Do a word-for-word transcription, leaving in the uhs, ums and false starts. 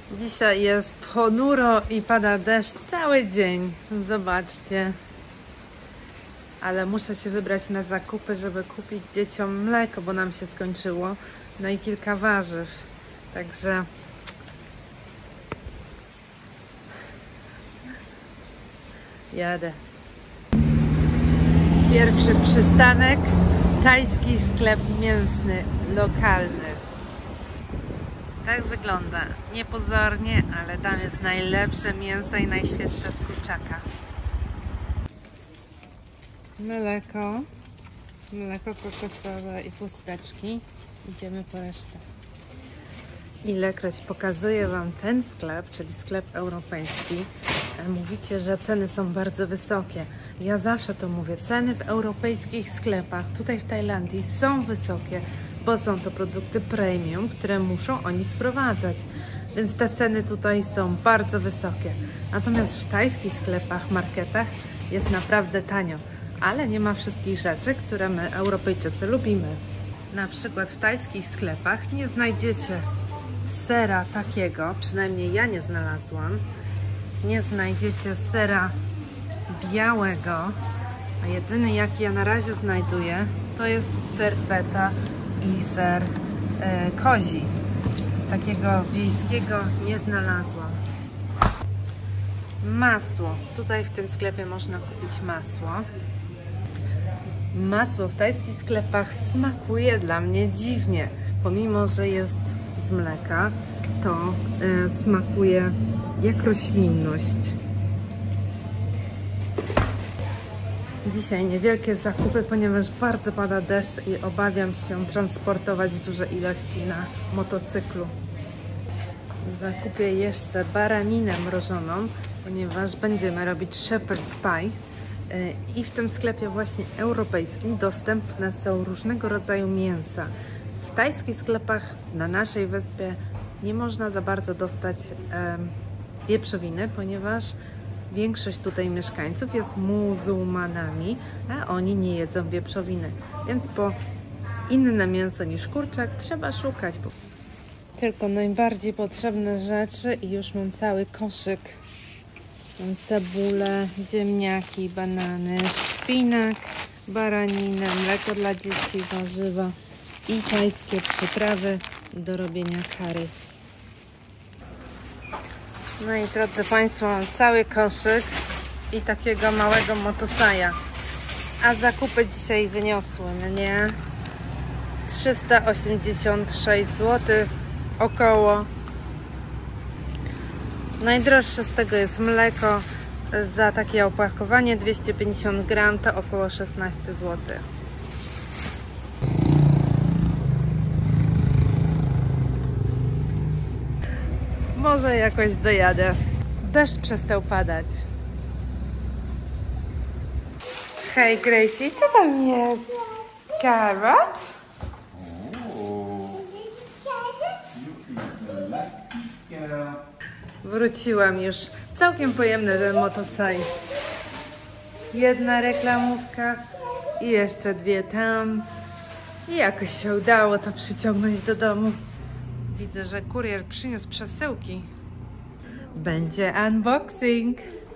Dzisiaj jest ponuro i pada deszcz cały dzień. Zobaczcie. Ale muszę się wybrać na zakupy, żeby kupić dzieciom mleko, bo nam się skończyło. No i kilka warzyw. Także jadę. Pierwszy przystanek. Tajski sklep mięsny, lokalny. Tak wygląda. Niepozornie, ale tam jest najlepsze mięso i najświeższe z kurczaka. Mleko. Mleko kokosowe i chusteczki. Idziemy po resztę. Ilekroć pokazuję Wam ten sklep, czyli sklep europejski, mówicie, że ceny są bardzo wysokie. Ja zawsze to mówię. Ceny w europejskich sklepach, tutaj w Tajlandii, są wysokie, bo są to produkty premium, które muszą oni sprowadzać. Więc te ceny tutaj są bardzo wysokie. Natomiast w tajskich sklepach, marketach jest naprawdę tanio. Ale nie ma wszystkich rzeczy, które my, Europejczycy, lubimy. Na przykład w tajskich sklepach nie znajdziecie sera takiego, przynajmniej ja nie znalazłam. Nie znajdziecie sera białego, a jedyny jaki ja na razie znajduję, to jest ser feta i ser e, kozi. Takiego wiejskiego nie znalazłam. Masło. Tutaj w tym sklepie można kupić masło. Masło w tajskich sklepach smakuje dla mnie dziwnie. Pomimo, że jest z mleka, to e, smakuje jak roślinność. Dzisiaj niewielkie zakupy, ponieważ bardzo pada deszcz i obawiam się transportować duże ilości na motocyklu. Zakupię jeszcze baraninę mrożoną, ponieważ będziemy robić shepherd's pie. I w tym sklepie właśnie europejskim dostępne są różnego rodzaju mięsa. W tajskich sklepach na naszej wyspie nie można za bardzo dostać e, wieprzowiny, ponieważ większość tutaj mieszkańców jest muzułmanami, a oni nie jedzą wieprzowiny. Więc po inne mięso niż kurczak trzeba szukać. Tylko najbardziej potrzebne rzeczy i już mam cały koszyk. Mam cebulę, ziemniaki, banany, szpinak, baraninę, mleko dla dzieci, warzywa i tajskie przyprawy do robienia curry. No i drodzy Państwo, mam cały koszyk i takiego małego motosaja. A zakupy dzisiaj wyniosły mnie trzysta osiemdziesiąt sześć złotych około. Najdroższe z tego jest mleko. Za takie opakowanie dwieście pięćdziesiąt gram to około szesnaście złotych. Może jakoś dojadę. Deszcz przestał padać. Hej Gracie, co tam jest? Carrot? Wróciłam już. Całkiem pojemny ten motosaj. Jedna reklamówka i jeszcze dwie tam. I jakoś się udało to przyciągnąć do domu. Widzę, że kurier przyniósł przesyłki. Będzie unboxing.